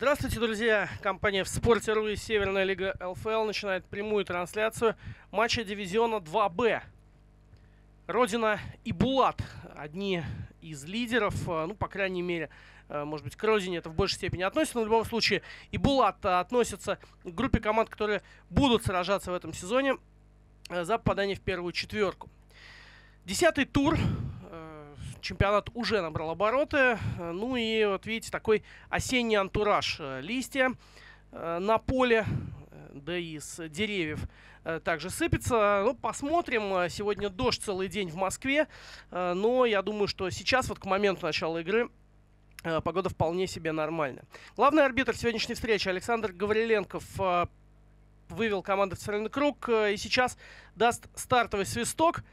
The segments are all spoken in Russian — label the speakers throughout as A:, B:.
A: Здравствуйте, друзья! Компания в спорте.ру и Северная лига ЛФЛ начинает прямую трансляцию матча дивизиона 2Б. Родина и Булат – одни из лидеров, ну, по крайней мере, может быть, к Родине это в большей степени относится, но в любом случае и Булат относятся к группе команд, которые будут сражаться в этом сезоне за попадание в первую четверку. 10-й тур. Чемпионат уже набрал обороты. Ну и вот видите, такой осенний антураж. Листья на поле, да и с деревьев также сыпется. Ну, посмотрим. Сегодня дождь целый день в Москве. Но я думаю, что сейчас, вот к моменту начала игры, погода вполне себе нормальная. Главный арбитр сегодняшней встречи Александр Гавриленков вывел команду в центральный круг. И сейчас даст стартовый свисток.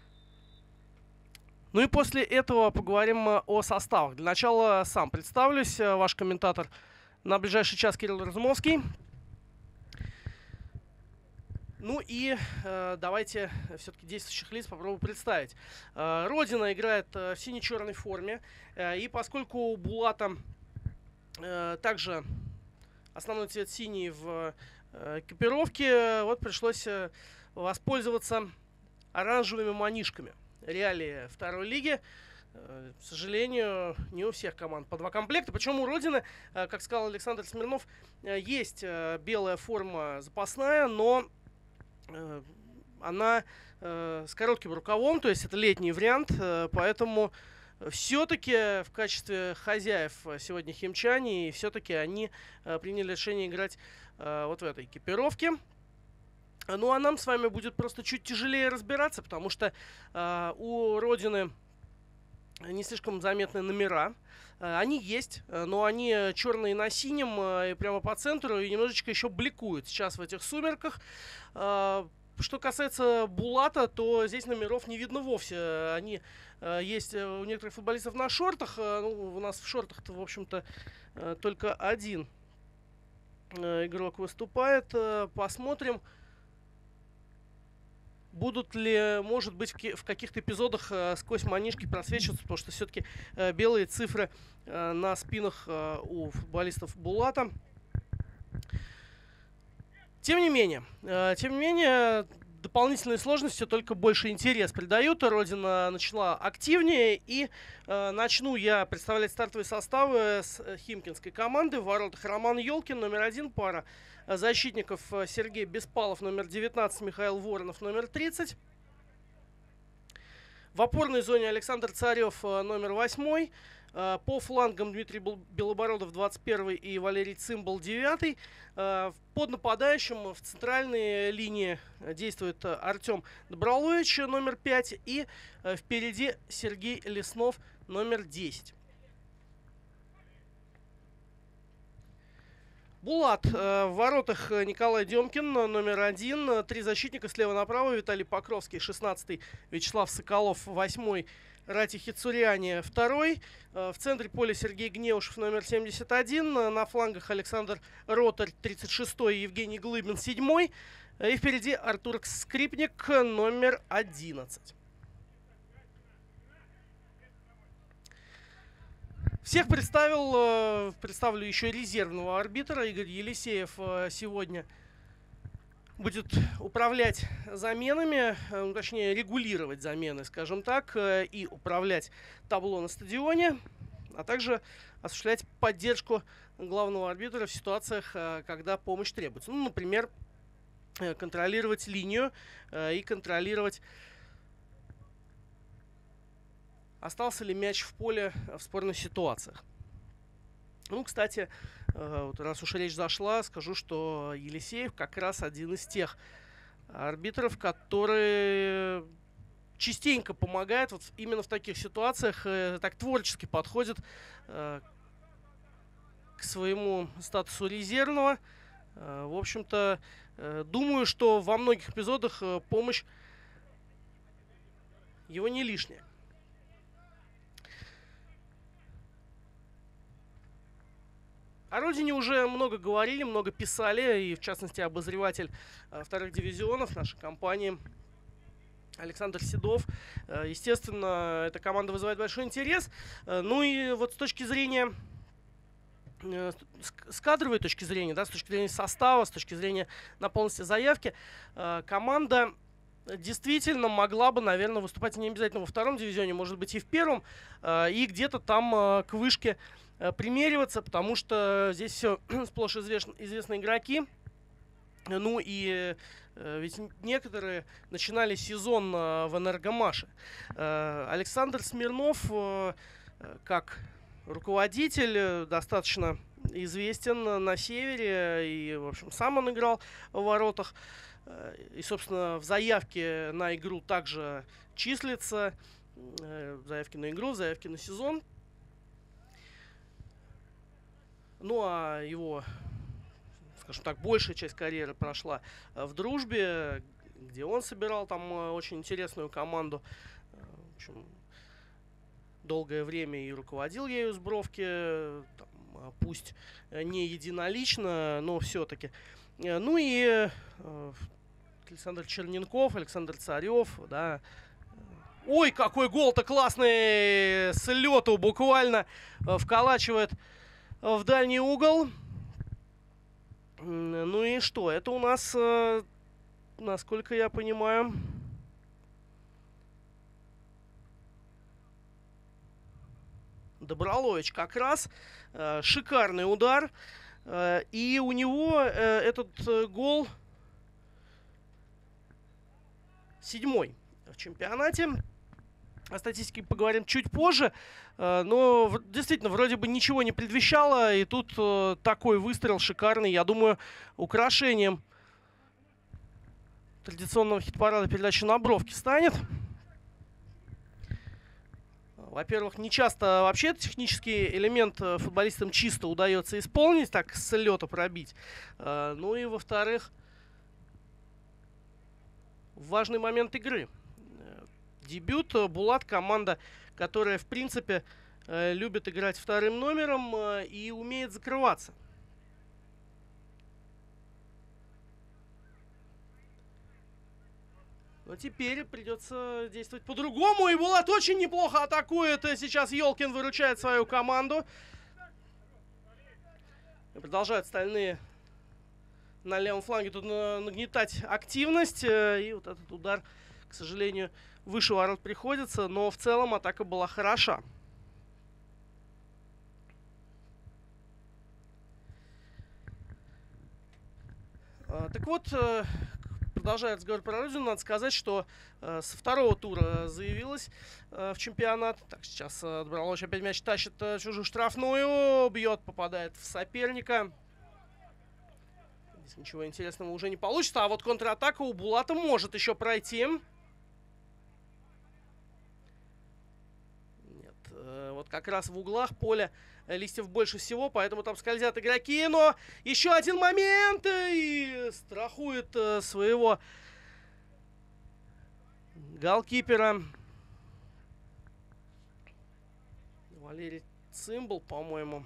A: Ну и после этого поговорим о составах. Для начала сам представлюсь. Ваш комментатор на ближайший час Кирилл Разумовский. Ну и давайте все-таки действующих лиц попробую представить. Родина играет в сине-черной форме. И поскольку у Булата также основной цвет синий в экипировке, вот пришлось воспользоваться оранжевыми манишками. Реалии второй лиги. К сожалению, не у всех команд по два комплекта. Причем у Родины, как сказал Александр Смирнов, есть белая форма запасная, но она с коротким рукавом, то есть это летний вариант. Поэтому все-таки в качестве хозяев сегодня химчане, и все-таки они приняли решение играть вот в этой экипировке. Ну, а нам с вами будет просто чуть тяжелее разбираться, потому что у Родины не слишком заметные номера. Они есть, но они черные на синем, и прямо по центру, и немножечко еще бликуют сейчас в этих сумерках. Что касается Булата, то здесь номеров не видно вовсе. Они есть у некоторых футболистов на шортах. Ну, у нас в шортах-то, в общем-то, только один игрок выступает. Посмотрим. Будут ли, может быть, в каких-то эпизодах сквозь манишки просвечиваться, потому что все-таки белые цифры на спинах у футболистов Булата. Тем не менее, дополнительные сложности только больше интерес придают. Родина начала активнее, и начну я представлять стартовые составы с химкинской команды. В воротах Роман Ёлкин, номер 1, пара защитников Сергей Беспалов, номер 19, Михаил Воронов, номер 30. В опорной зоне Александр Царев, номер 8. По флангам Дмитрий Белобородов, 21 и Валерий Цимбал, 9. Под нападающим в центральной линии действует Артем Добролович, номер 5. И впереди Сергей Леснов, номер 10. Булат в воротах Николай Демкин, номер 1. Три защитника слева направо. Виталий Покровский, 16. Вячеслав Соколов, 8. Рати Хицуряне, 2. В центре поля Сергей Гнеушев, номер 71. На флангах Александр Ротарь, 36. Евгений Глыбин, 7. И впереди Артур Скрипник, номер 11. Всех представлю еще резервного арбитра. Игорь Елисеев сегодня будет управлять заменами, точнее регулировать замены, скажем так, и управлять табло на стадионе, а также осуществлять поддержку главного арбитра в ситуациях, когда помощь требуется. Ну, например, контролировать линию и контролировать, остался ли мяч в поле в спорных ситуациях. Ну, кстати, вот раз уж речь зашла, скажу, что Елисеев как раз один из тех арбитров, который частенько помогает вот именно в таких ситуациях, так творчески подходит к своему статусу резервного. В общем-то, думаю, что во многих эпизодах помощь его не лишняя. О Родине уже много говорили, много писали, и в частности обозреватель вторых дивизионов нашей компании Александр Седов. Естественно, эта команда вызывает большой интерес. Ну и вот с точки зрения с кадровой точки зрения, да, с точки зрения состава, с точки зрения наполненности заявки, команда действительно могла бы, наверное, выступать не обязательно во втором дивизионе, может быть и в первом, и где-то там к вышке примериваться, потому что здесь все сплошь известные игроки. Ну и ведь некоторые начинали сезон в Энергомаше. Александр Смирнов, как руководитель, достаточно известен на севере, и, в общем, сам он играл в воротах. И, собственно, в заявке на игру также числится. Заявки на игру, заявки на сезон. Ну, а его, скажем так, большая часть карьеры прошла в Дружбе, где он собирал там очень интересную команду. В общем, долгое время и руководил ею с Бровки, там, пусть не единолично, но все-таки. Ну и Александр Черненков, Александр Царев, да. Ой, какой гол-то классный с лету, буквально вколачивает в дальний угол. Ну и что? Это у нас, насколько я понимаю, Добролович как раз. Шикарный удар. И у него этот гол 7-й в чемпионате. О статистике поговорим чуть позже. Но действительно, вроде бы ничего не предвещало. И тут такой выстрел шикарный. Я думаю, украшением традиционного хит-парада передачи на Бровке станет. Во-первых, не часто вообще этот технический элемент футболистам чисто удается исполнить, так с лета пробить. Ну и во-вторых, важный момент игры. Дебют. Булат — команда, которая, в принципе, любит играть вторым номером и умеет закрываться. Но теперь придется действовать по-другому. И Булат очень неплохо атакует. Сейчас Ёлкин выручает свою команду. И продолжают остальные на левом фланге тут нагнетать активность. И вот этот удар, к сожалению, выше ворот приходится. Но в целом атака была хороша. Так вот, продолжая разговор про Родину, надо сказать, что со второго тура заявилась в чемпионат. Так, сейчас Добролович опять мяч тащит чужую штрафную, бьет, попадает в соперника. Здесь ничего интересного уже не получится. А вот контратака у Булата может еще пройти. Нет, вот как раз в углах поля листьев больше всего, поэтому там скользят игроки. Но еще один момент, и страхует своего голкипера Валерий Цимбал, по-моему,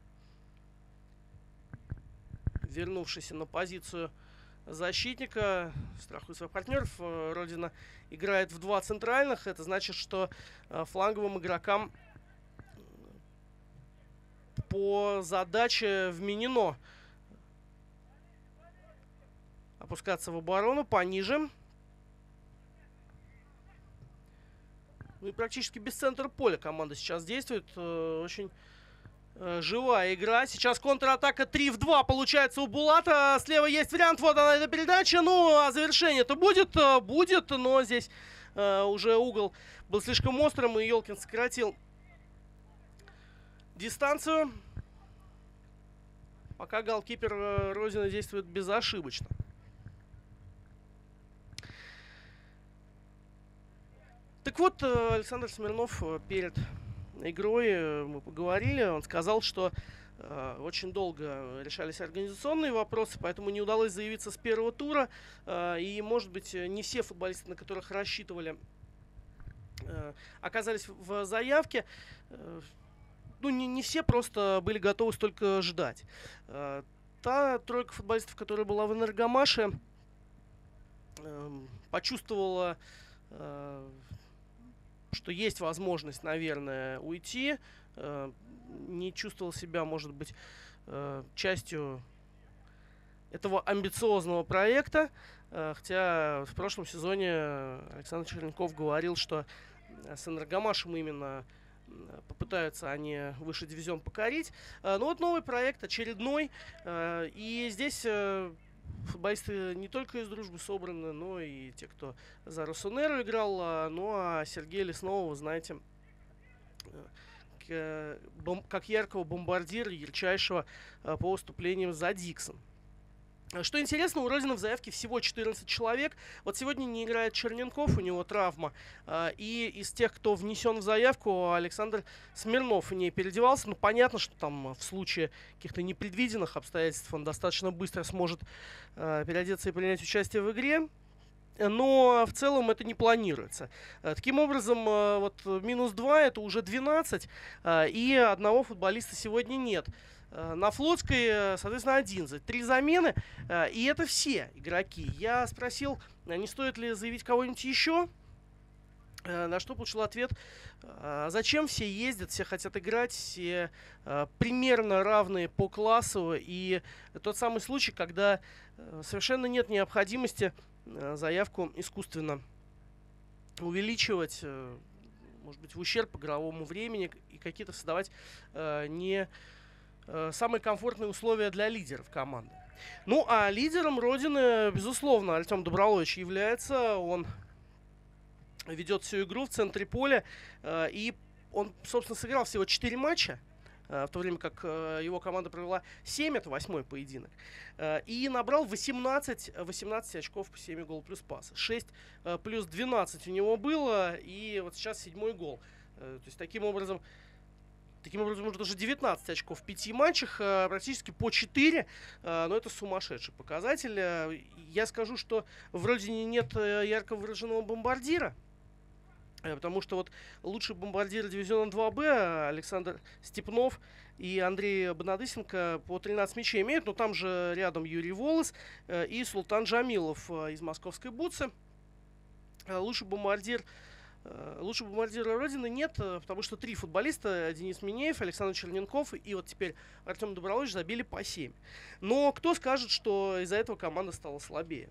A: вернувшийся на позицию защитника, страхует своих партнеров. Родина играет в два центральных. Это значит, что фланговым игрокам по задаче вменено опускаться в оборону пониже. Ну и практически без центра поля команда сейчас действует. Очень живая игра. Сейчас контратака 3-2 получается у Булата. Слева есть вариант. Вот она, эта передача. Ну, а завершение-то будет? Будет, но здесь уже угол был слишком острым, и Ёлкин сократил дистанцию. Пока голкипер Родины действует безошибочно. Так вот, Александр Смирнов перед игрой, мы поговорили, он сказал, что очень долго решались организационные вопросы, поэтому не удалось заявиться с первого тура. И, может быть, не все футболисты, на которых рассчитывали, оказались в заявке. Ну, не все просто были готовы столько ждать. Та тройка футболистов, которая была в Энергомаше, почувствовала, что есть возможность, наверное, уйти. Не чувствовал себя, может быть, частью этого амбициозного проекта. Хотя в прошлом сезоне Александр Черненков говорил, что с Энергомашем именно попытаются они высший дивизион покорить. Но вот новый проект, очередной. И здесь футболисты не только из дружбы собраны, но и те, кто за Росунеру играл. Ну а Сергея Лесного, вы знаете, как яркого бомбардира, ярчайшего по выступлениям за Диксон. Что интересно, у Родины в заявке всего 14 человек. Вот сегодня не играет Черненков, у него травма. И из тех, кто внесен в заявку, Александр Смирнов не переодевался. Ну, понятно, что там в случае каких-то непредвиденных обстоятельств он достаточно быстро сможет переодеться и принять участие в игре. Но в целом это не планируется. Таким образом, вот -2 это уже 12, и одного футболиста сегодня нет. На Флотской, соответственно, 11. 3 замены, и это все игроки. Я спросил, не стоит ли заявить кого-нибудь еще, на что получил ответ: зачем все ездят, все хотят играть, все примерно равные по классу. И тот самый случай, когда совершенно нет необходимости заявку искусственно увеличивать, может быть, в ущерб игровому времени, и какие-то создавать не самые комфортные условия для лидеров команды. Ну, а лидером Родины, безусловно, Артем Добролович является. Он ведет всю игру в центре поля. И он, собственно, сыграл всего 4 матча, в то время как его команда провела 7, это 8-й поединок. И набрал 18 очков по 7 гол плюс пас. 6 плюс 12 у него было, и вот сейчас 7-й гол. То есть таким образом может уже 19 очков в 5 матчах, практически по 4, но это сумасшедший показатель. Я скажу, что в Родине нет ярко выраженного бомбардира, потому что вот лучшие бомбардиры дивизиона 2Б Александр Степнов и Андрей Бонадысенко по 13 мячей имеют, но там же рядом Юрий Волос и Султан Джамилов из московской Бутсы. Лучший бомбардира Родины нет, потому что 3 футболиста: Денис Минеев, Александр Черненков и вот теперь Артем Добролович забили по 7. Но кто скажет, что из-за этого команда стала слабее?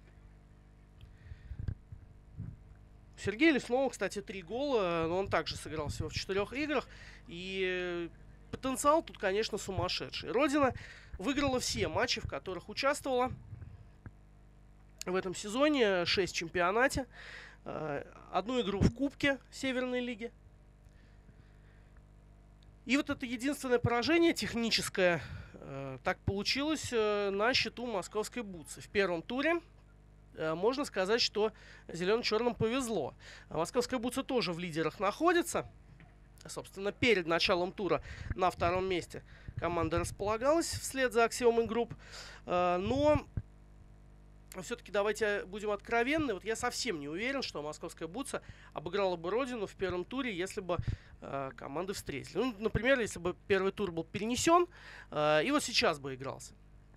A: Сергей Лесного, кстати, 3 гола, но он также сыграл всего в 4 играх. И потенциал тут, конечно, сумасшедший. Родина выиграла все матчи, в которых участвовала в этом сезоне. 6 в чемпионате. 1 игру в Кубке Северной лиги. И вот это единственное поражение техническое так получилось на счету московской Бутсы. В первом туре можно сказать, что зелено-черным повезло. Московская Бутса тоже в лидерах находится. Собственно, перед началом тура на 2-м месте команда располагалась вслед за Аксиомой Групп. Но все-таки давайте будем откровенны. Вот я совсем не уверен, что московская Бутса обыграла бы Родину в первом туре, если бы команды встретили. Ну, например, если бы первый тур был перенесен, и вот сейчас бы игрался.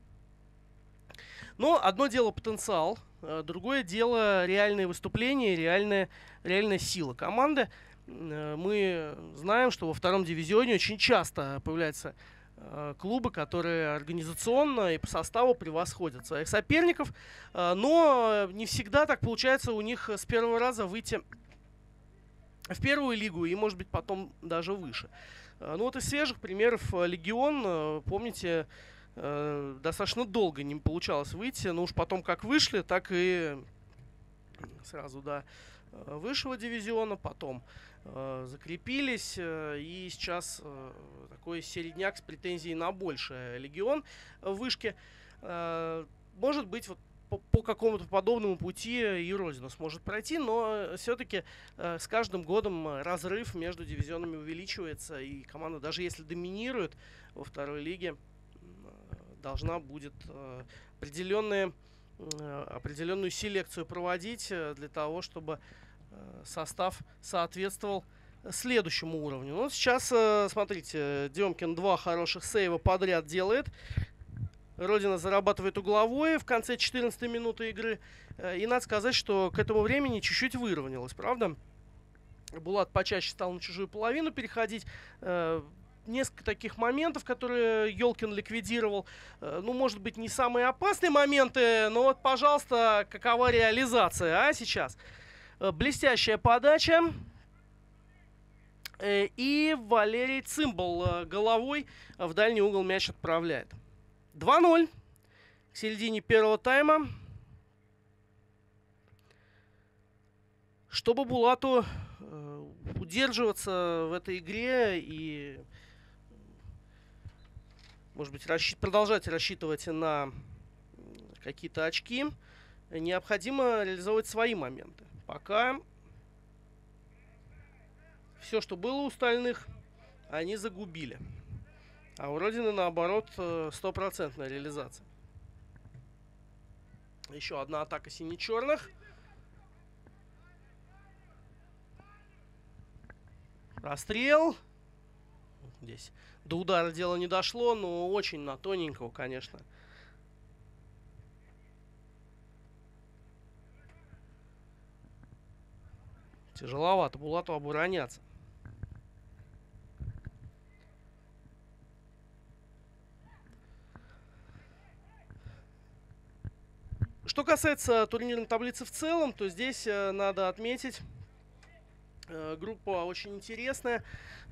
A: Но одно дело потенциал, другое дело реальные выступления, реальная сила команды. Мы знаем, что во 2-м дивизионе очень часто появляются клубы, которые организационно и по составу превосходят своих соперников, но не всегда так получается у них с первого раза выйти в первую лигу и, может быть, потом даже выше. Ну вот из свежих примеров Легион, помните, достаточно долго не получалось выйти, но уж потом как вышли, так и сразу до высшего дивизиона, потом закрепились, и сейчас такой середняк с претензией на большее. Легион в вышке. Может быть, вот по какому-то подобному пути и Родина сможет пройти, но все-таки с каждым годом разрыв между дивизионами увеличивается, и команда, даже если доминирует во 2-й лиге, должна будет определенную селекцию проводить для того, чтобы состав соответствовал следующему уровню. Ну, сейчас, смотрите, Демкин 2 хороших сейва подряд делает. Родина зарабатывает угловое в конце 14-й минуты игры. И надо сказать, что к этому времени чуть-чуть выровнялось, правда? Булат почаще стал на чужую половину переходить. несколько таких моментов, которые Ёлкин ликвидировал. Ну, может быть, не самые опасные моменты, но вот, пожалуйста, какова реализация, сейчас? Блестящая подача. И Валерий Цимбал головой в дальний угол мяч отправляет. 2-0 к середине первого тайма. Чтобы Булату удерживаться в этой игре и, может быть, продолжать рассчитывать на какие-то очки, необходимо реализовывать свои моменты. Пока все, что было у стальных, они загубили. А у Родины, наоборот, стопроцентная реализация. Еще одна атака сине-черных. Расстрел. Здесь до удара дело не дошло, но очень на тоненького, конечно. Тяжеловато Булату обороняться. Что касается турнирной таблицы в целом, то здесь надо отметить, группа очень интересная.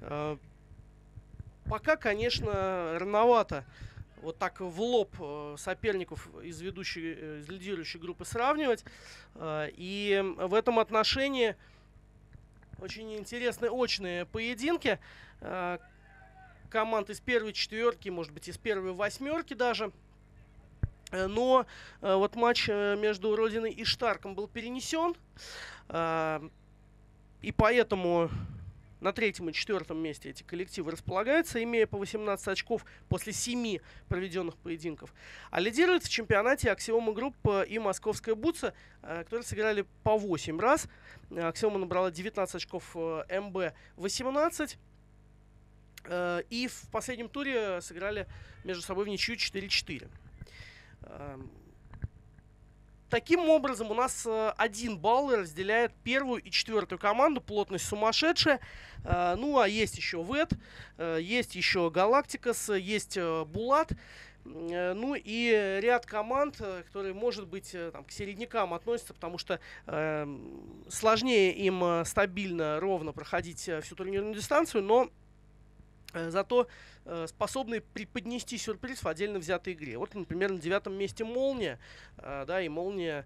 A: Пока, конечно, рановато вот так в лоб соперников из лидирующей группы сравнивать. И в этом отношении очень интересные очные поединки команд из первой четверки, может быть, из первой восьмерки даже. Но вот матч между Родиной и Штарком был перенесен. И поэтому на третьем и четвертом месте эти коллективы располагаются, имея по 18 очков после 7 проведенных поединков. А лидирует в чемпионате Аксиома Групп и Московская Бутса, которые сыграли по 8 раз. Аксиома набрала 19 очков, МБ 18. И в последнем туре сыграли между собой в ничью 4-4. Таким образом, у нас 1 балл разделяет первую и четвертую команду. Плотность сумасшедшая. Ну, а есть еще ВЭТ, есть еще Галактикас, есть Булат. Ну и ряд команд, которые, может быть, там, к середнякам относятся, потому что сложнее им стабильно, ровно проходить всю турнирную дистанцию, но зато способны преподнести сюрприз в отдельно взятой игре. Вот, например, на 9-м месте Молния. Да, и Молния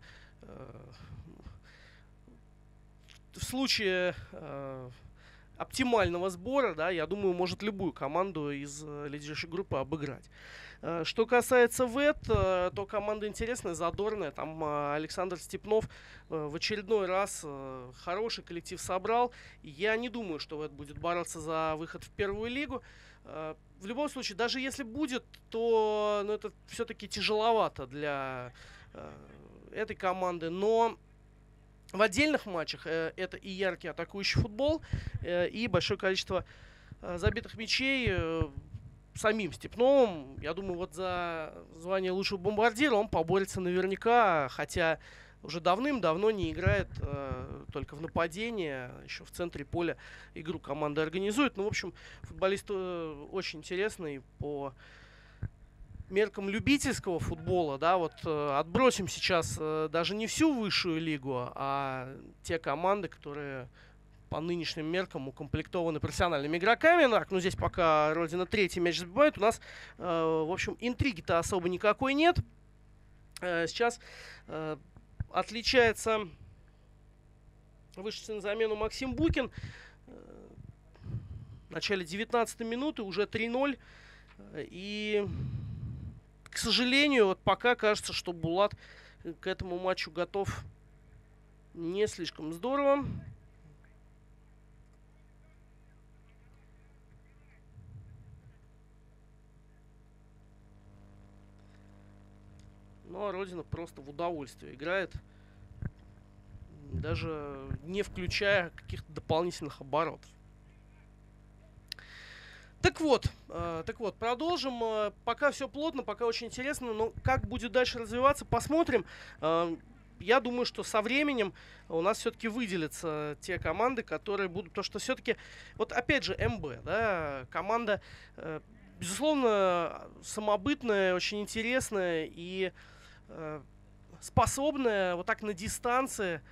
A: в случае оптимального сбора, да, я думаю, может любую команду из лидирующей группы обыграть. Что касается ВЭТ, то команда интересная, задорная. Там Александр Степнов в очередной раз хороший коллектив собрал. Я не думаю, что ВЭТ будет бороться за выход в первую лигу. В любом случае, даже если будет, то это все-таки тяжеловато для этой команды. Но в отдельных матчах это и яркий атакующий футбол, и большое количество забитых мячей. Самим Степновым, я думаю, вот за звание лучшего бомбардира он поборется наверняка, хотя уже давным-давно не играет только в нападении, еще в центре поля игру команда организует. Ну, в общем, футболист очень интересный по меркам любительского футбола, да, вот отбросим сейчас даже не всю высшую лигу, а те команды, которые по нынешним меркам укомплектованы профессиональными игроками. Ну, здесь пока Родина третий мяч забивает, у нас, в общем, интриги-то особо никакой нет. Сейчас отличается вышедший на замену Максим Букин. В начале 19-й минуты уже 3-0. И, к сожалению, вот пока кажется, что Булат к этому матчу готов не слишком здорово. Ну, а Родина просто в удовольствие играет, даже не включая каких-то дополнительных оборотов. Так вот, продолжим. Пока все плотно, пока очень интересно, но как будет дальше развиваться, посмотрим. я думаю, что со временем у нас все-таки выделятся те команды, которые будут... То, что все-таки... Вот опять же, МБ, да, команда, безусловно, самобытная, очень интересная и способная вот так на дистанции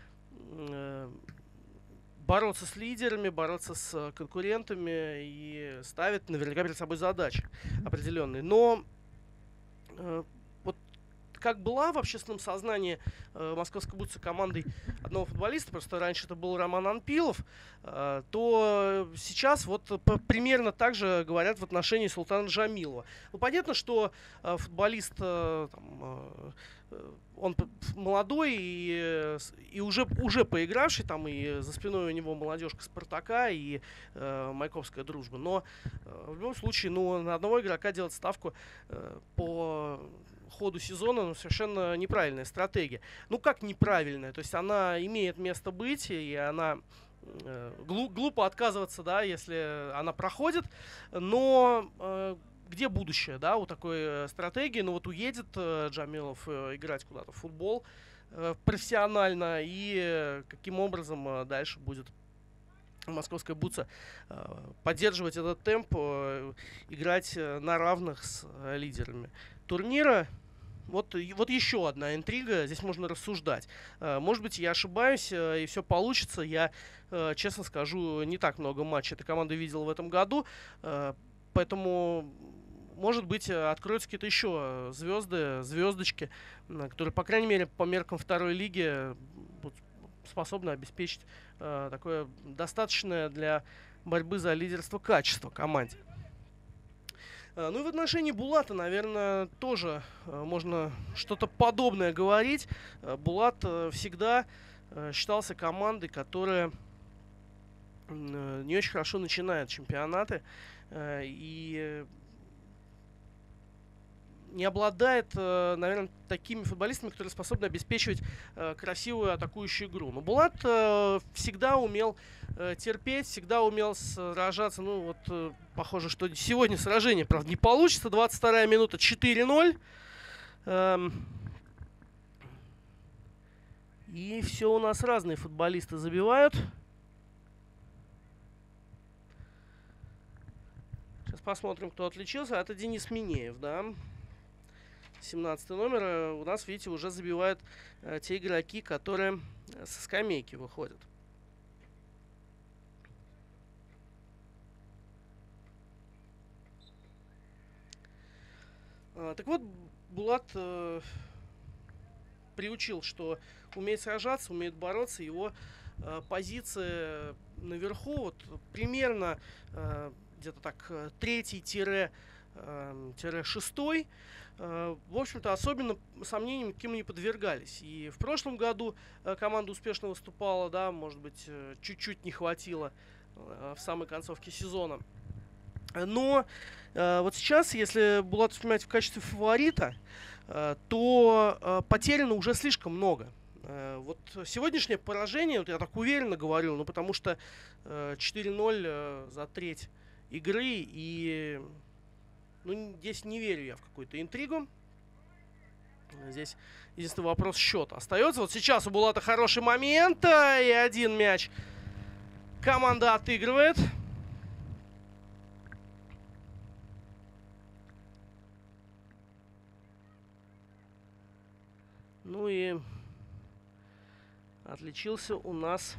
A: бороться с лидерами, бороться с конкурентами и ставит наверняка перед собой задачи определенные. Но вот как была в общественном сознании Московской Бутсы командой одного футболиста, просто раньше это был Роман Анпилов, то сейчас вот примерно так же говорят в отношении Султана Джамилова. Ну, понятно, что футболист он молодой и уже поигравший, там и за спиной у него молодежка Спартака и Майкопская дружба. Но в любом случае, ну, на одного игрока делать ставку по ходу сезона, ну, совершенно неправильная стратегия. Ну, как неправильная? То есть она имеет место быть, и она глупо отказываться, да, если она проходит, но где будущее, да, у такой стратегии? Ну вот уедет Джамилов играть куда-то в футбол профессионально, и каким образом дальше будет Московская Бутса поддерживать этот темп, играть на равных с лидерами турнира. Вот еще одна интрига, здесь можно рассуждать. Может быть, я ошибаюсь, и все получится. Я, честно скажу, не так много матчей этой команды видел в этом году, поэтому, может быть, откроются какие-то еще звездочки, которые, по крайней мере, по меркам второй лиги способны обеспечить такое достаточное для борьбы за лидерство качество команде. Ну и в отношении Булата, наверное, тоже можно что-то подобное говорить. Булат всегда считался командой, которая не очень хорошо начинает чемпионаты и не обладает, наверное, такими футболистами, которые способны обеспечивать красивую атакующую игру. Но Булат всегда умел терпеть, всегда умел сражаться. Ну, вот, похоже, что сегодня сражение, правда, не получится. 22-я минута, 4-0. И все у нас разные футболисты забивают. Сейчас посмотрим, кто отличился. Это Денис Минеев, да. 17 номер. У нас, видите, уже забивают те игроки, которые со скамейки выходят. Так вот, Булат приучил, что умеет сражаться, умеет бороться. Его позиция наверху, вот примерно где-то так 3-6, в общем-то, особенно сомнениям каким не подвергались. И в прошлом году команда успешно выступала, да, может быть, чуть-чуть не хватило в самой концовке сезона. Но вот сейчас, если Булат вспоминать в качестве фаворита, то потеряно уже слишком много. Вот сегодняшнее поражение, вот я так уверенно говорю, ну потому что 4-0 за треть игры, и ну, здесь не верю я в какую-то интригу. Здесь единственный вопрос счета остается. Вот сейчас у Булата хороший момент, и один мяч команда отыгрывает. Ну и отличился у нас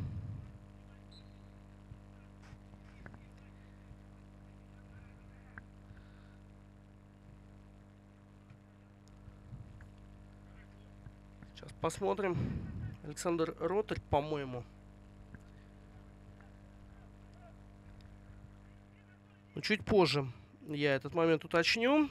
A: сейчас посмотрим. Александр Ротарь, по-моему. Ну, чуть позже я этот момент уточню.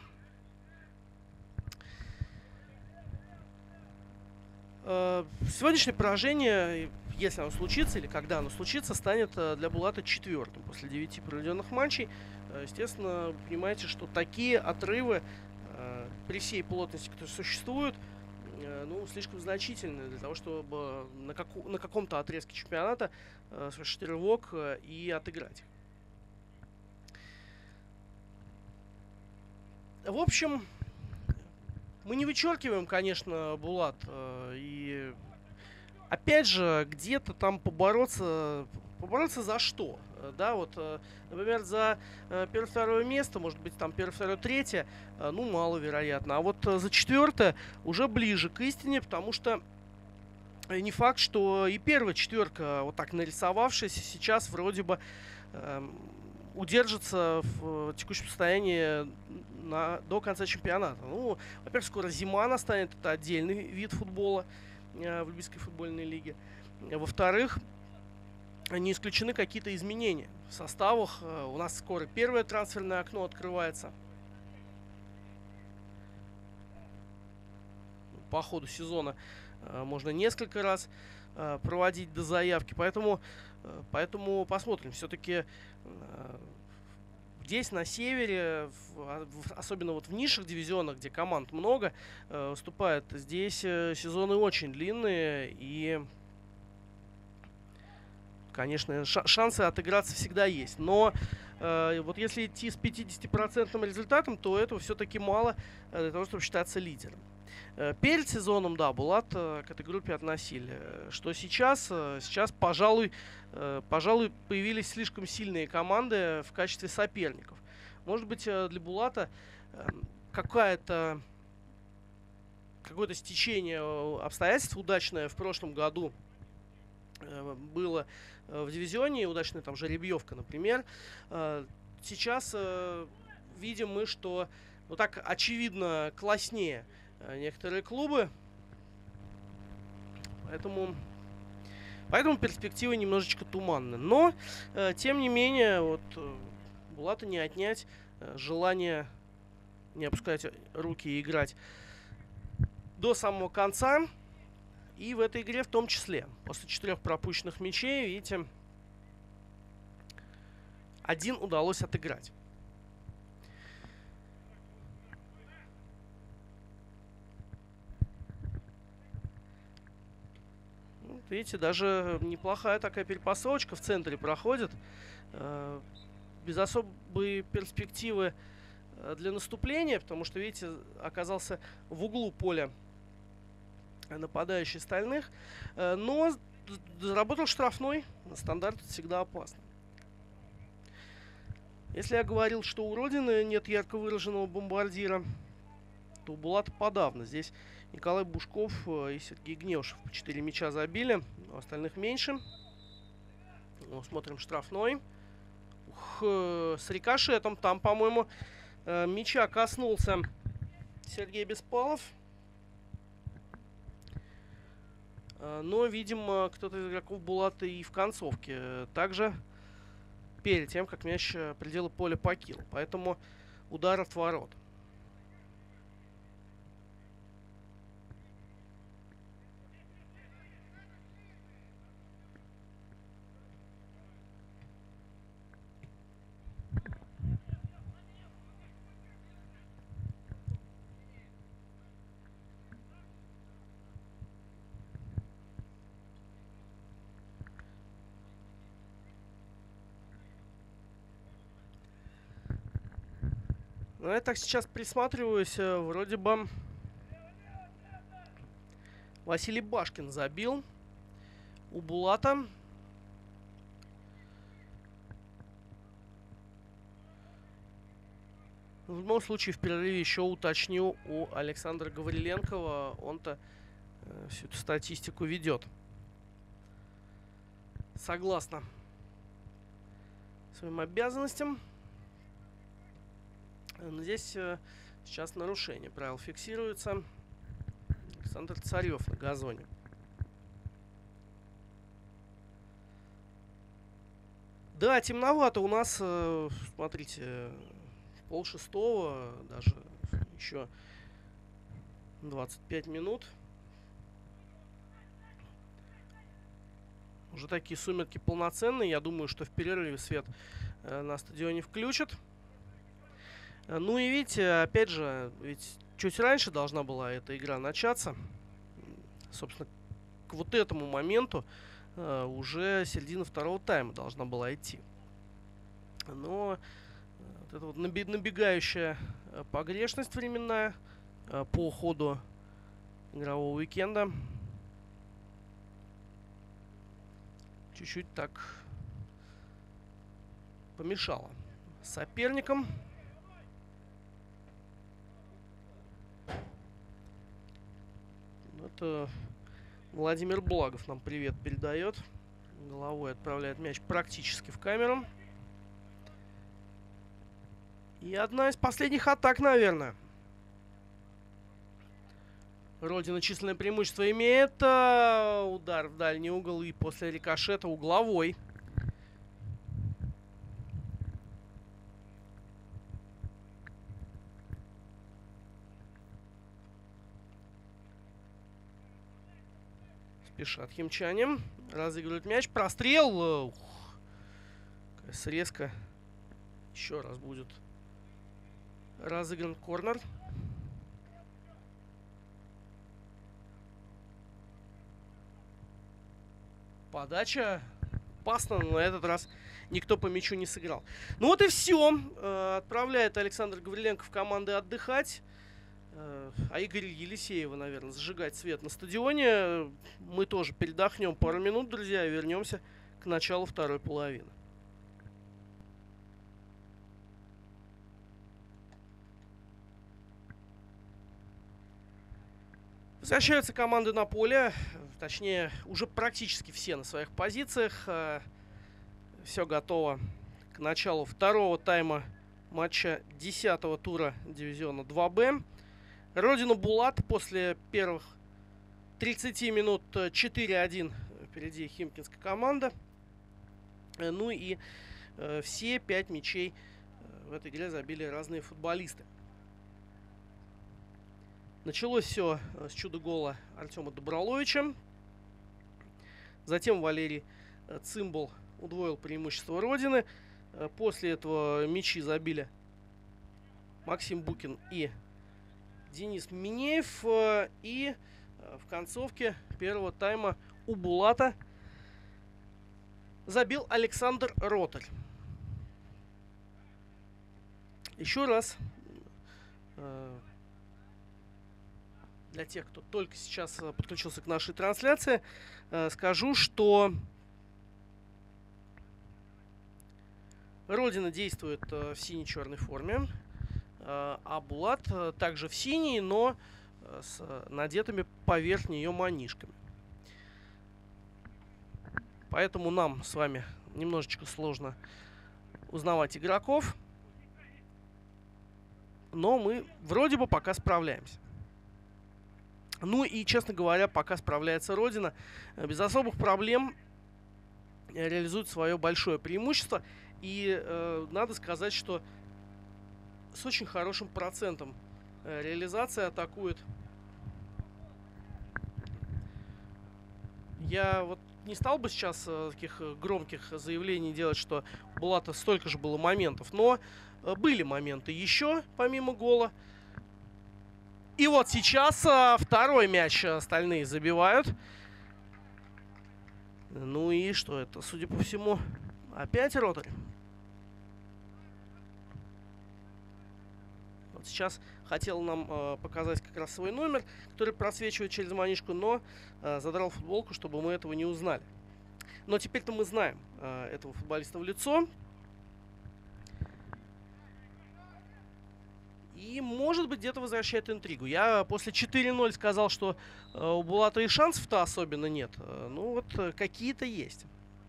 A: Сегодняшнее поражение, если оно случится или когда оно случится, станет для Булата четвертым после 9 проведенных матчей. Естественно, вы понимаете, что такие отрывы при всей плотности, которые существуют, ну, слишком значительны для того, чтобы на каком-то отрезке чемпионата совершить рывок и отыграть. В общем, мы не вычеркиваем, конечно, Булат, и опять же, где-то там побороться за что? Да, вот, например, за первое-второе место, может быть, там первое-второе, третье, ну, маловероятно. А вот за четвертое уже ближе к истине, потому что не факт, что и первая четверка, вот так нарисовавшаяся, сейчас вроде бы удержится в текущем состоянии до конца чемпионата. Ну, во-первых, скоро зима настанет, это отдельный вид футбола в Львивской футбольной лиге. Во-вторых, не исключены какие-то изменения в составах. У нас скоро первое трансферное окно открывается. По ходу сезона можно несколько раз проводить до заявки. Поэтому посмотрим. Все-таки здесь, на севере, особенно вот в низших дивизионах, где команд много выступает, здесь сезоны очень длинные. И, конечно, шансы отыграться всегда есть. Но вот если идти с 50% результатом, то этого все-таки мало для того, чтобы считаться лидером. Перед сезоном, да, Булат к этой группе относили. Что сейчас? Сейчас, пожалуй, появились слишком сильные команды в качестве соперников. Может быть, для Булата какое-то стечение обстоятельств удачное в прошлом году было в дивизионе, удачная там жеребьевка, например. Сейчас видим мы, что ну так очевидно класснее некоторые клубы. Поэтому перспективы немножечко туманны. Но, тем не менее, вот Булата не отнять желание не опускать руки и играть до самого конца. И в этой игре в том числе. После 4 пропущенных мячей, видите, 1 удалось отыграть. Видите, даже неплохая такая перепасовочка в центре проходит. Без особой перспективы для наступления, потому что, видите, оказался в углу поля нападающий Стальных. Но заработал штрафной. Стандарт всегда опасно. Если я говорил, что у Родины нет ярко выраженного бомбардира, то у Булата подавно. Здесь Николай Бушков и Сергей Гневшев по 4 мяча забили, у остальных меньше. Ну, смотрим штрафной. С рикошетом там, по-моему, мяча коснулся Сергей Беспалов. Но, видимо, кто-то из игроков Булата и в концовке также перед тем, как мяч пределы поля покинул. Поэтому удар от ворот. Ну, я так сейчас присматриваюсь, вроде бы Василий Башкин забил у Булата. В любом случае, в перерыве еще уточню у Александра Гавриленкова. Он-то всю эту статистику ведет. Согласно своим обязанностям. Но здесь сейчас нарушение правил фиксируется. Александр Царев на газоне. Да, темновато у нас, смотрите, 5:30, даже еще 25 минут. Уже такие сумерки полноценные. Я думаю, что в перерыве свет на стадионе включат. Ну и видите, опять же, ведь чуть раньше должна была эта игра начаться. Собственно, к вот этому моменту уже середина второго тайма должна была идти. Но вот эта вот набегающая погрешность временная по ходу игрового уикенда чуть-чуть так помешало соперникам. Это Владимир Благов нам привет передает. Головой отправляет мяч практически в камеру. И одна из последних атак, наверное. Родина численное преимущество имеет. Удар в дальний угол и после рикошета угловой. Спешат химчане. Разыгрывают мяч. Прострел. Какая срезка. Еще раз будет разыгран корнер. Подача. Опасно, но на этот раз никто по мячу не сыграл. Ну вот и все. Отправляет Александр Гавриленко в команды отдыхать. А Игорь Елисеева, наверное, зажигать свет на стадионе. Мы тоже передохнем пару минут, друзья, и вернемся к началу второй половины. Возвращаются команды на поле. Точнее, уже практически все на своих позициях. Все готово к началу второго тайма матча 10-го тура дивизиона 2Б. Родина Булат после первых 30 минут 4-1 впереди химкинская команда. Ну и все 5 мячей в этой игре забили разные футболисты. Началось все с чудо-гола Артема Доброловича. Затем Валерий Цимбал удвоил преимущество Родины. После этого мячи забили Максим Букин и Денис Минеев. И в концовке первого тайма у Булата забил Александр Ротарь. Еще раз для тех, кто только сейчас подключился к нашей трансляции, скажу, что Родина действует в сине-черной форме, а Булат также в синей, но с надетыми поверх нее манишками. Поэтому нам с вами немножечко сложно узнавать игроков, но мы вроде бы пока справляемся. Ну и, честно говоря, пока справляется Родина, без особых проблем реализует свое большое преимущество. И надо сказать, что с очень хорошим процентом реализации атакует. Я вот не стал бы сейчас таких громких заявлений делать, что у Булата столько же было моментов, но были моменты еще, помимо гола. И вот сейчас второй мяч остальные забивают. Ну и что это? Судя по всему, опять Ротарь. Вот сейчас хотел нам показать как раз свой номер, который просвечивает через манишку, но задрал футболку, чтобы мы этого не узнали. Но теперь-то мы знаем этого футболиста в лицо. И, может быть, где-то возвращает интригу. Я после 4-0 сказал, что у Булата и шансов-то особенно нет. Ну вот, какие-то есть.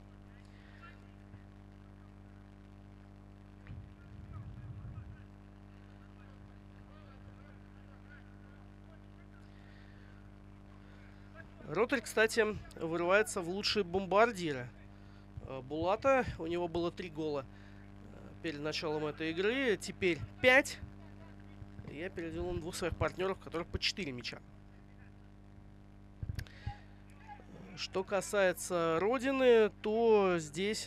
A: Ротарь, кстати, вырывается в лучшие бомбардиры Булата. У него было 3 гола перед началом этой игры. Теперь 5. Я переделал на 2 своих партнеров, у которых по 4 мяча. Что касается Родины, то здесь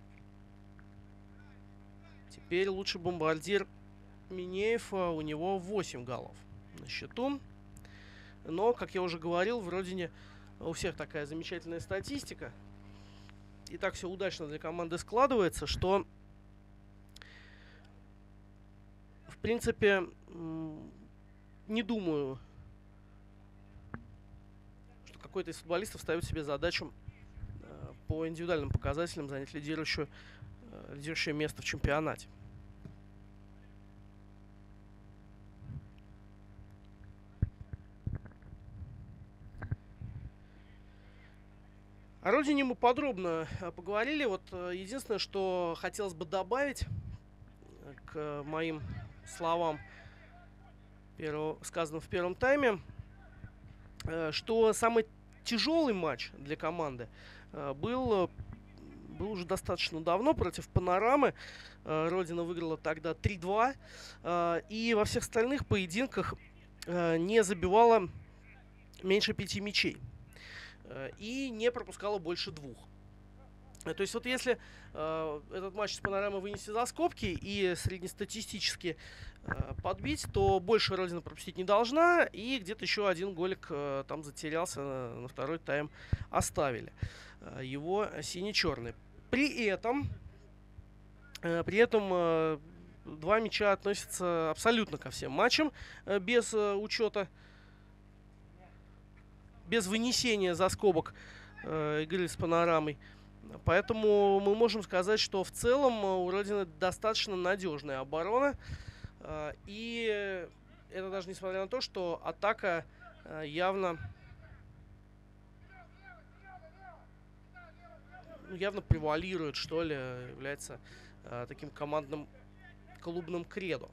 A: теперь лучший бомбардир Минеев. У него 8 голов на счету. Но, как я уже говорил, в Родине у всех такая замечательная статистика. И так все удачно для команды складывается, что в принципе не думаю, что какой-то из футболистов ставит себе задачу по индивидуальным показателям занять лидирующее место в чемпионате. О родине мы подробно поговорили. Вот единственное, что хотелось бы добавить к моим словам, сказанным в первом тайме, что самый тяжелый матч для команды был уже достаточно давно против Панорамы. Родина выиграла тогда 3-2. И во всех остальных поединках не забивала меньше 5 мячей. И не пропускала больше 2. То есть вот если этот матч с Панорамой вынести за скобки и среднестатистически подбить, то больше Родина пропустить не должна. И где-то еще один голик там затерялся, на второй тайм оставили его сине-черные. При этом 2 мяча относятся абсолютно ко всем матчам, без учета, без вынесения за скобок игры с Панорамой. Поэтому мы можем сказать, что в целом у Родины достаточно надежная оборона. И это даже несмотря на то, что атака явно превалирует, что ли, является таким командным клубным кредо.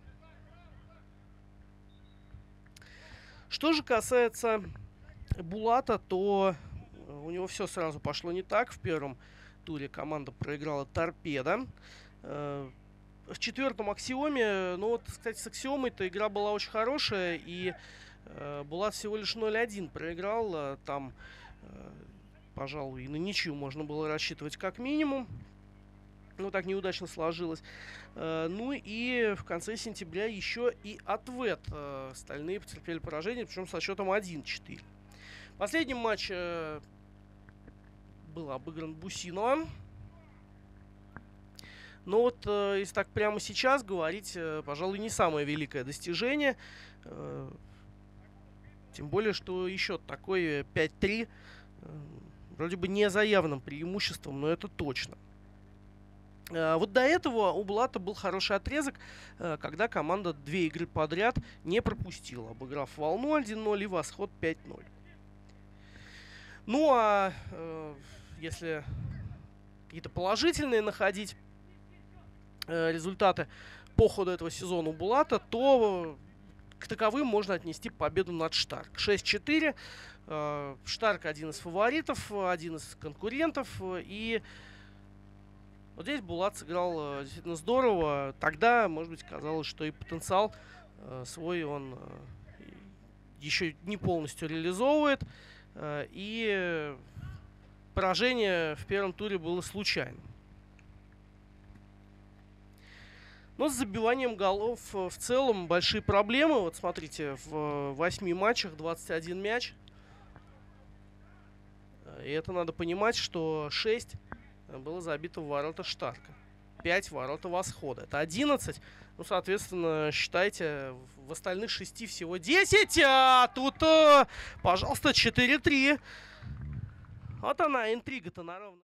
A: Что же касается Булата, то у него все сразу пошло не так. В первом туре команда проиграла Торпедо. В четвертом Аксиоме, ну вот, кстати, с Аксиомой-то игра была очень хорошая, и Булат всего лишь 0-1 проиграл. Там, пожалуй, и на ничью можно было рассчитывать как минимум. Но так неудачно сложилось. Ну и в конце сентября еще и Ответ стальные потерпели поражение, причем со счетом 1-4. Последний матч был обыгран Бусиново. Но вот если так прямо сейчас говорить, пожалуй, не самое великое достижение. Тем более, что еще такой 5-3 вроде бы не за явным преимуществом, но это точно. Вот до этого у Булата был хороший отрезок, когда команда 2 игры подряд не пропустила, обыграв Волну 1-0 и Восход 5-0. Ну а если какие-то положительные находить результаты по ходу этого сезона у Булата, то к таковым можно отнести победу над Штарк. 6-4. Штарк один из фаворитов, один из конкурентов. И вот здесь Булат сыграл действительно здорово. Тогда, может быть, казалось, что и потенциал свой он еще не полностью реализовывает. И поражение в первом туре было случайным. Но с забиванием голов в целом большие проблемы. Вот смотрите, в 8 матчах 21 мяч. И это надо понимать, что 6 было забито в ворота Штарка. 5 в ворота Восхода. Это 11. Ну, соответственно, считайте, в остальных 6 всего 10. А тут, пожалуйста, 4-3. Вот она, интрига-то на ровно.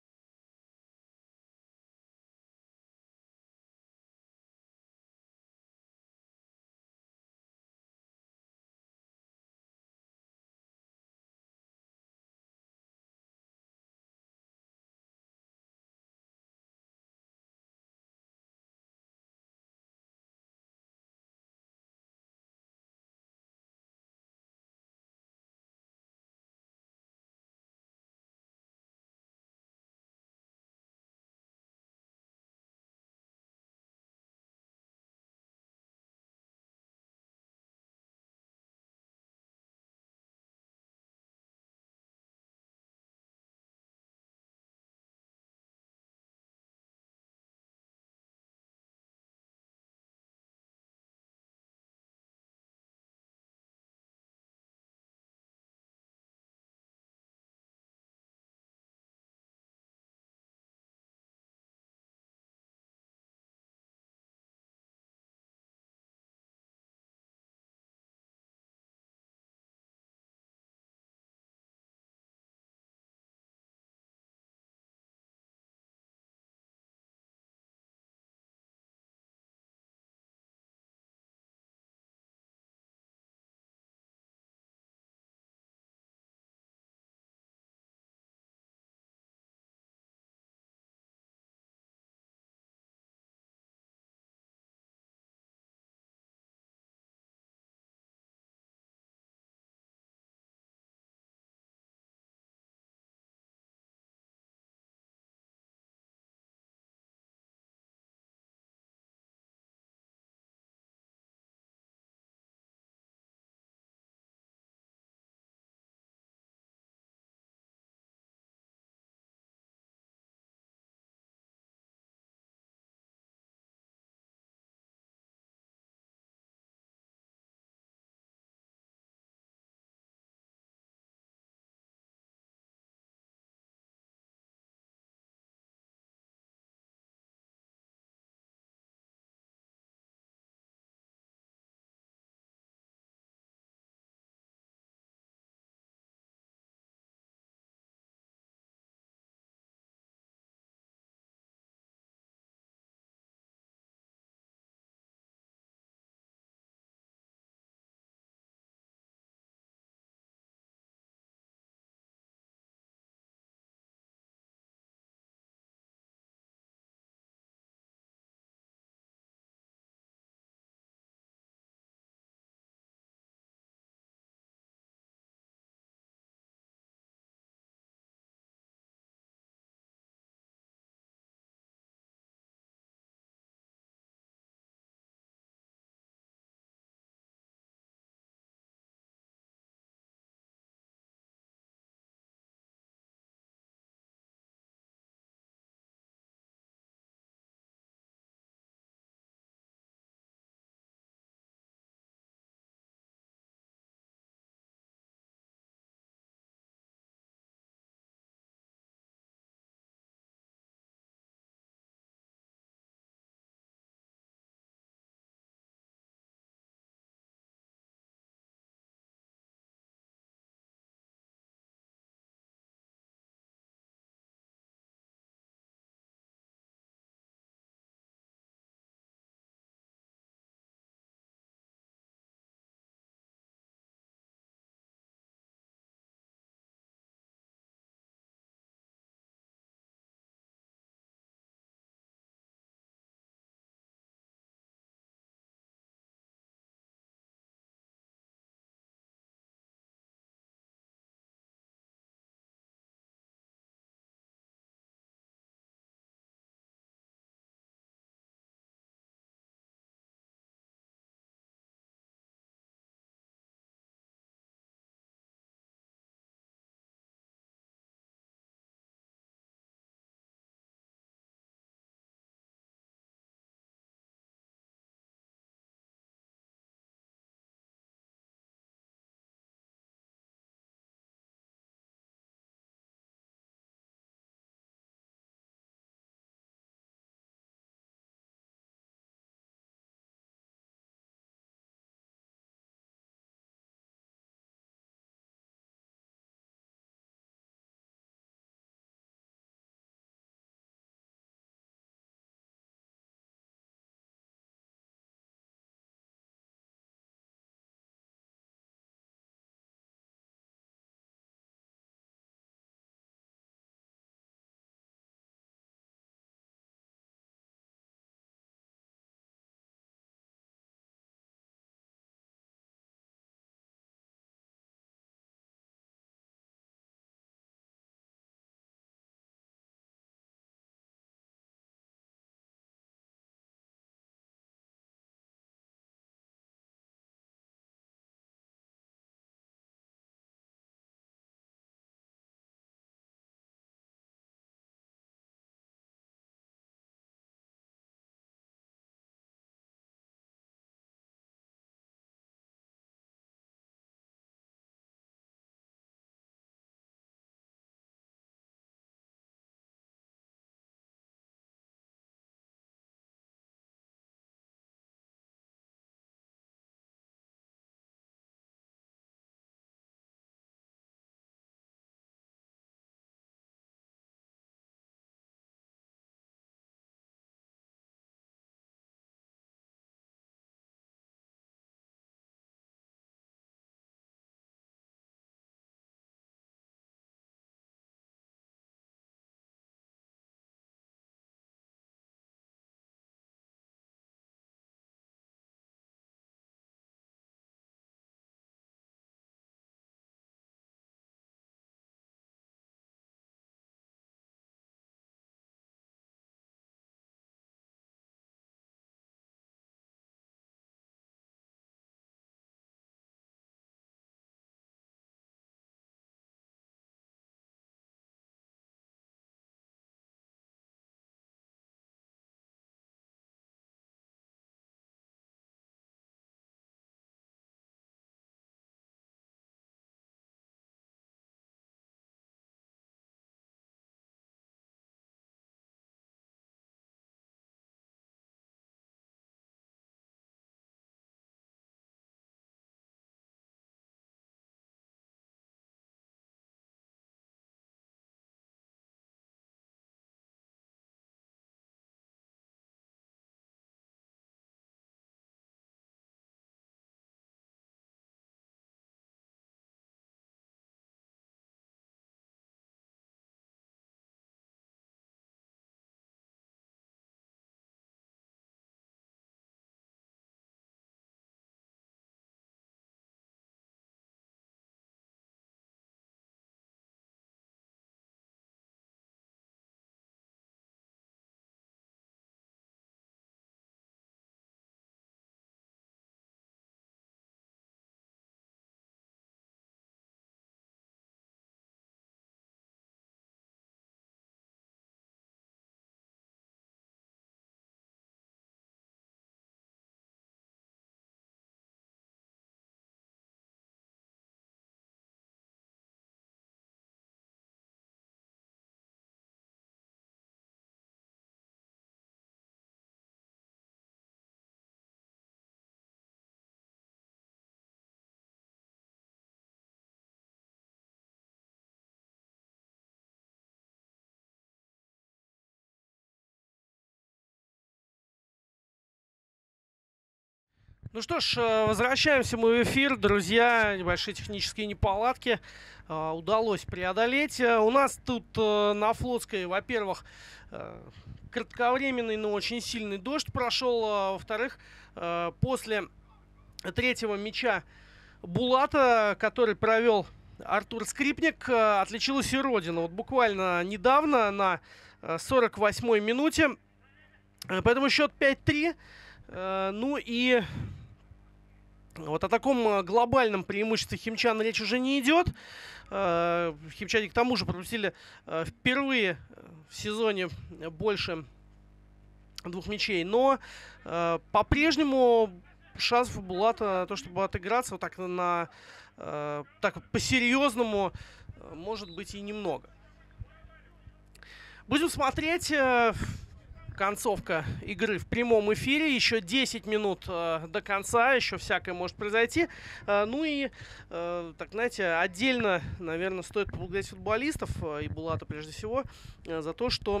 A: Ну что ж, возвращаемся мы в эфир, друзья. Небольшие технические неполадки удалось преодолеть. У нас тут на Флотской, во-первых, кратковременный, но очень сильный дождь прошел. Во-вторых, после третьего мяча Булата, который провел Артур Скрипник, отличилась и Родина. Вот буквально недавно, на 48-й минуте. Поэтому счет 5-3. Ну и вот о таком глобальном преимуществе химчан речь уже не идет. Химчане к тому же пропустили впервые в сезоне больше 2 мячей. Но по-прежнему шансов у Булата на то, чтобы отыграться вот так так по-серьезному, может быть и немного. Будем смотреть. Концовка игры в прямом эфире. Еще 10 минут до конца. Еще всякое может произойти. Ну и, так знаете, отдельно, наверное, стоит поблагодарить футболистов и Булата прежде всего за то, что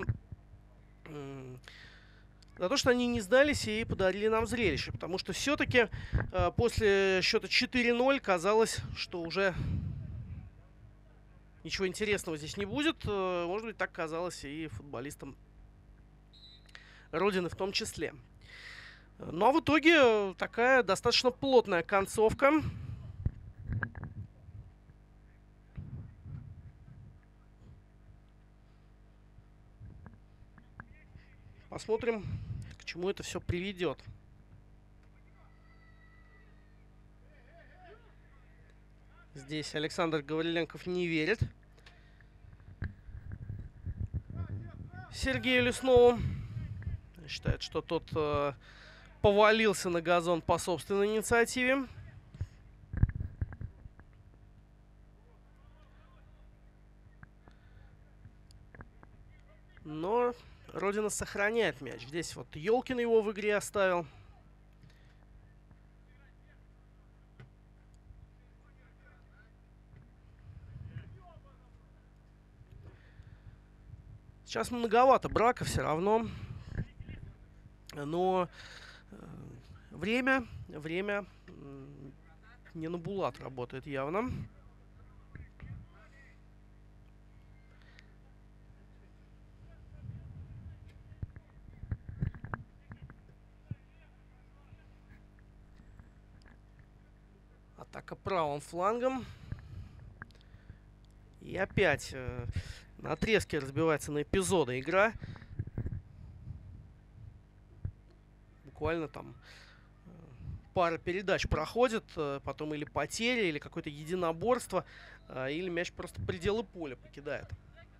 A: они не сдались и подарили нам зрелище. Потому что все-таки после счета 4-0 казалось, что уже ничего интересного здесь не будет. Может быть, так казалось и футболистам Родины в том числе. Ну а в итоге такая достаточно плотная концовка. Посмотрим, к чему это все приведет. Здесь Александр Гавриленков не верит Сергею Леснову. Считает, что тот повалился на газон по собственной инициативе. Но Родина сохраняет мяч. Здесь вот Ёлкин его в игре оставил. Сейчас многовато брака все равно. Но время не на Булат работает явно. Атака правым флангом. И опять на отрезке разбивается на эпизоды игра. Буквально там пара передач проходит, потом или потеря, или какое-то единоборство, или мяч просто пределы поля покидает.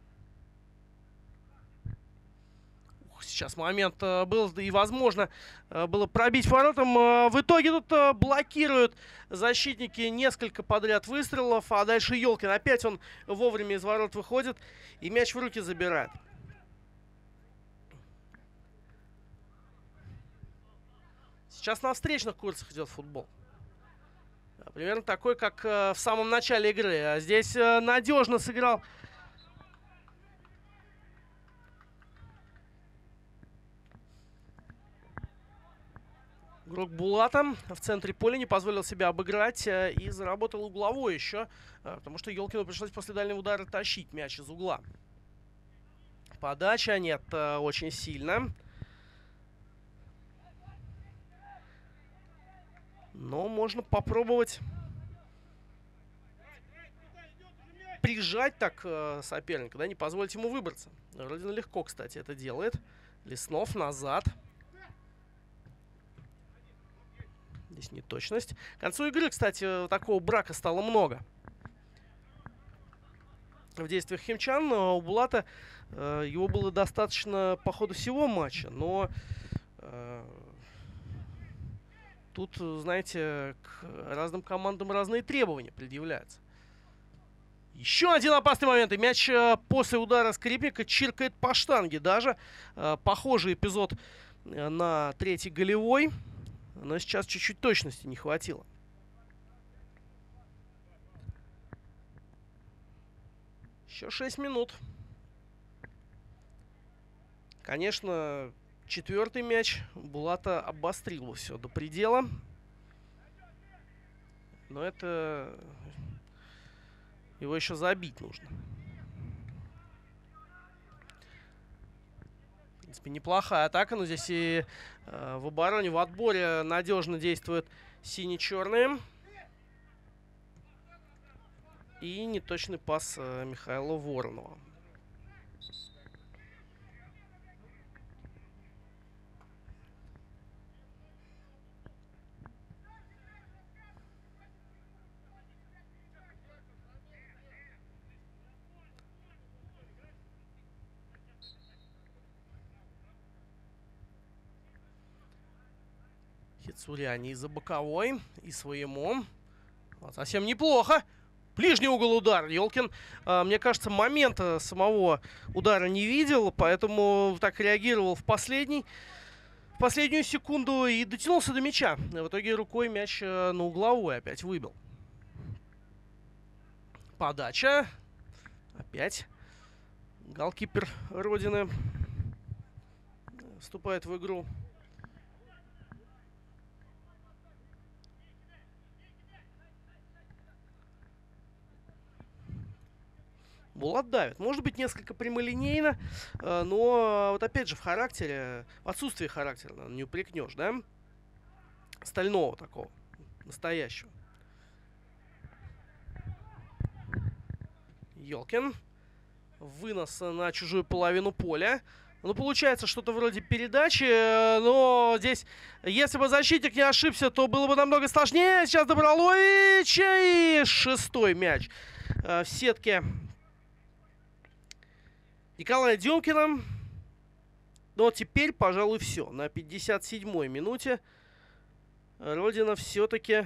A: Сейчас момент был, и возможно было пробить воротам. В итоге тут блокируют защитники несколько подряд выстрелов, а дальше Ёлкин. Опять он вовремя из ворот выходит и мяч в руки забирает. Сейчас на встречных курсах идет футбол. Примерно такой, как в самом начале игры. А здесь надежно сыграл игрок Булата в центре поля, не позволил себя обыграть и заработал угловой еще, потому что Ёлкину пришлось после дальнего удара тащить мяч из угла. Подача нет, очень сильно. Но можно попробовать прижать так соперника, да, не позволить ему выбраться. Родина легко, кстати, это делает. Леснов назад. Здесь неточность. К концу игры, кстати, такого брака стало много в действиях химчан. У Булата его было достаточно по ходу всего матча, но тут, знаете, к разным командам разные требования предъявляются. Еще один опасный момент. И мяч после удара Скрипника чиркает по штанге. Даже похожий эпизод на третий голевой. Но сейчас чуть-чуть точности не хватило. Еще 6 минут. Конечно, четвертый мяч Булата обострил все до предела. Но это... Его еще забить нужно. В принципе, неплохая атака, но здесь и в обороне, в отборе надежно действуют сине-черные. И неточный пас Михаила Воронова. Хицуряни из-за боковой и своему. Вот, совсем неплохо. Ближний угол удар. Ёлкин, мне кажется, момента самого удара не видел, поэтому так реагировал в последнюю секунду и дотянулся до мяча. В итоге рукой мяч на угловой опять выбил. Подача. Опять голкипер Родины вступает в игру. Булат давит. Может быть, несколько прямолинейно, но вот опять же в характере, в отсутствии характера, наверное, не упрекнешь, да? Стального такого, настоящего. Ёлкин. Вынос на чужую половину поля. Ну, получается что-то вроде передачи, но здесь, если бы защитник не ошибся, то было бы намного сложнее. Сейчас Добролович и 6-й мяч в сетке Николая Демкина. Но теперь, пожалуй, все. На 57-й минуте Родина все-таки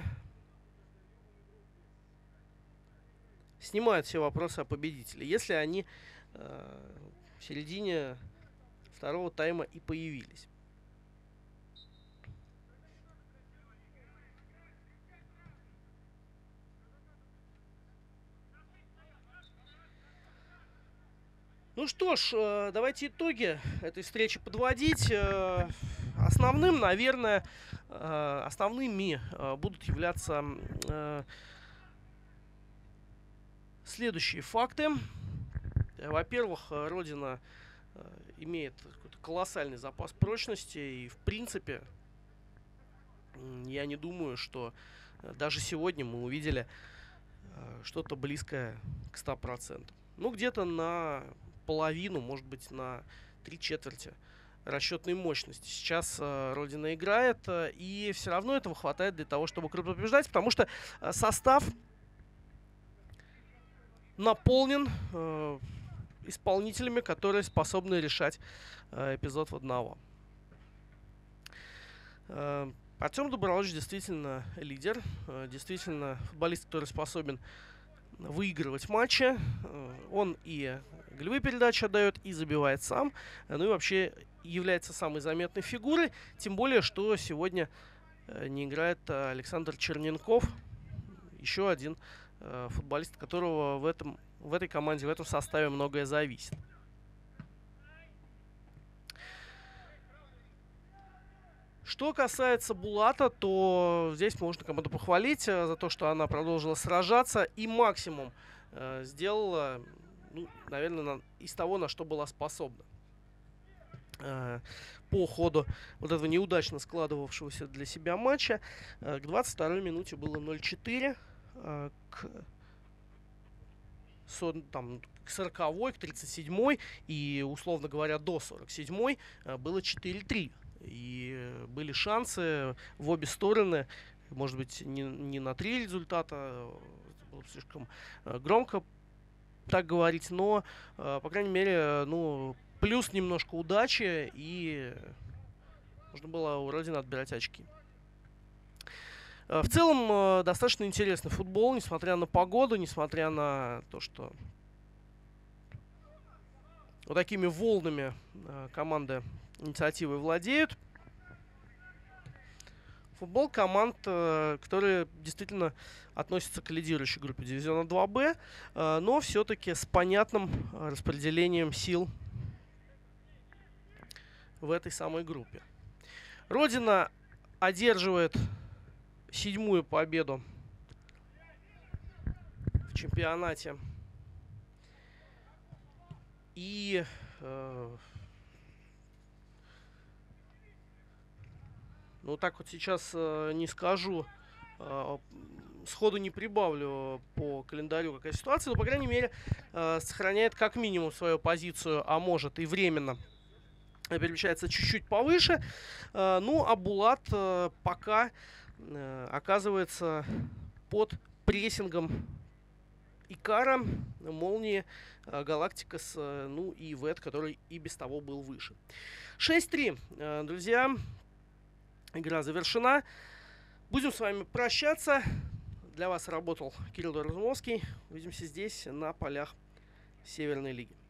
A: снимает все вопросы о победителе. Если они в середине второго тайма и появились. Ну что ж, давайте итоги этой встречи подводить. Основным, наверное, основными будут являться следующие факты. Во-первых, Родина имеет какой-то колоссальный запас прочности. И, в принципе, я не думаю, что даже сегодня мы увидели что-то близкое к 100%. Ну, где-то на половину, может быть, на 3/4 расчетной мощности. Сейчас Родина играет, и все равно этого хватает для того, чтобы крупно побеждать, потому что состав наполнен исполнителями, которые способны решать эпизод в одного. Артем Добролович действительно лидер, действительно футболист, который способен выигрывать матчи. Он и голевые передачи отдает, и забивает сам. Ну и вообще является самой заметной фигурой. Тем более, что сегодня не играет Александр Черненков. Еще один футболист, которого в этой команде, в этом составе многое зависит. Что касается Булата, то здесь можно команду похвалить за то, что она продолжила сражаться и максимум сделала, ну, наверное, из того, на что была способна. По ходу вот этого неудачно складывавшегося для себя матча к 22-й минуте было 0-4, к 40-й, к 37-й и, условно говоря, до 47-й было 4-3. И были шансы в обе стороны, может быть, не на 3 результата, было слишком громко так говорить, но, по крайней мере, ну, плюс немножко удачи, и можно было у Родины отбирать очки. В целом, достаточно интересный футбол, несмотря на погоду, несмотря на то, что вот такими волнами команды инициативой владеют. Футбол команд, которые действительно относятся к лидирующей группе дивизиона 2Б, но все-таки с понятным распределением сил в этой самой группе. Родина одерживает 7-ю победу чемпионате. И ну так вот сейчас не скажу, сходу не прибавлю по календарю какая ситуация, но, по крайней мере, сохраняет как минимум свою позицию, а может и временно перемещается чуть-чуть повыше. Ну, а Булат пока оказывается под прессингом Икара, Молнии, Галактикас, ну и Вет, который и без того был выше. 6-3, друзья. Игра завершена. Будем с вами прощаться. Для вас работал Кирилл Разумовский. Увидимся здесь, на полях Северной Лиги.